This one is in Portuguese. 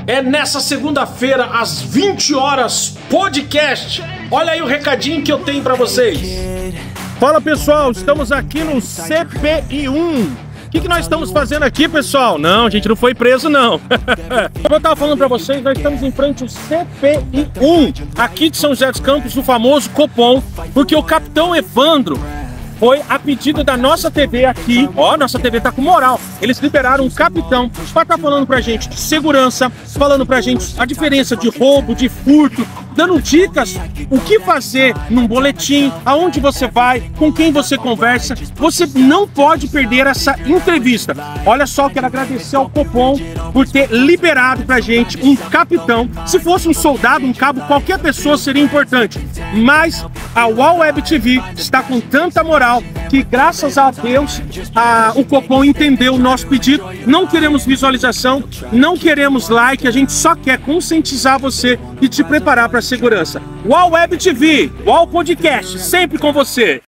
É nessa segunda-feira, às 20 horas, podcast. Olha aí o recadinho que eu tenho pra vocês. Fala, pessoal, estamos aqui no CPI-1. O que nós estamos fazendo aqui, pessoal? Não, a gente não foi preso, não. Como eu estava falando para vocês, nós estamos em frente ao CPI-1, aqui de São José dos Campos, o famoso Copom, porque o capitão Evandro foi a pedido da nossa TV aqui. Ó, nossa TV tá com moral. Eles liberaram um capitão para estar falando pra gente de segurança, falando pra gente a diferença de roubo, de furto, dando dicas, o que fazer num boletim, aonde você vai, com quem você conversa. Você não pode perder essa entrevista. Olha só, quero agradecer ao Copom por ter liberado pra gente um capitão. Se fosse um soldado, um cabo, qualquer pessoa seria importante. Mas a UOL Web TV está com tanta moral que, graças a Deus, o Copom entendeu o nosso pedido. Não queremos visualização, não queremos like, a gente só quer conscientizar você e te preparar para a segurança. UOL Web TV, UOL Podcast, sempre com você.